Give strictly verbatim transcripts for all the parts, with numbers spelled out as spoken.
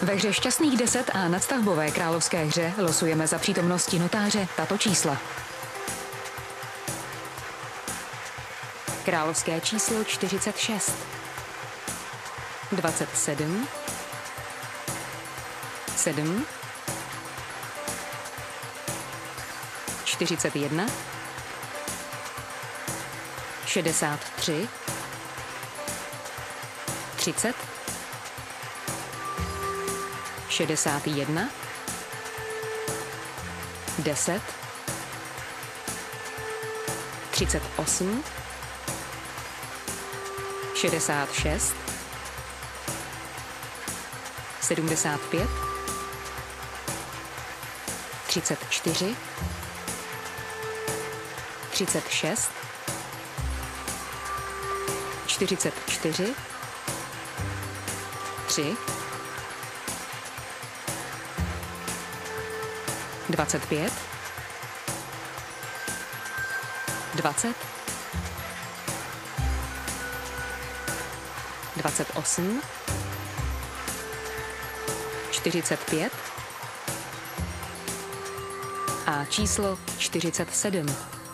Ve hře Šťastných deset a nadstavbové královské hře losujeme za přítomnosti notáře tato čísla. Královské číslo čtyřicet šest, dvacet sedm, sedm, čtyřicet jedna, šedesát tři, třicet, šedesát jedna, deset, třicet osm, šedesát šest, sedmdesát pět, třicet čtyři, třicet šest, čtyřicet čtyři, tři, dvacet pět, dvacet, dvacet osm, čtyřicet pět a číslo čtyřicet sedm.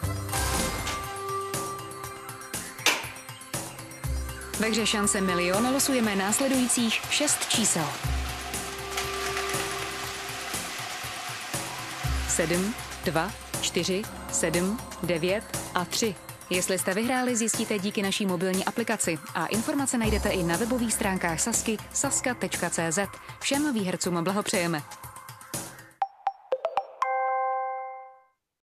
Ve hře Šance milion losujeme následujících šest čísel. sedm, dva, čtyři, sedm, devět a tři. Jestli jste vyhráli, zjistíte díky naší mobilní aplikaci a informace najdete i na webových stránkách Sazky saska tečka cé zet. Všem výhercům blahopřejeme.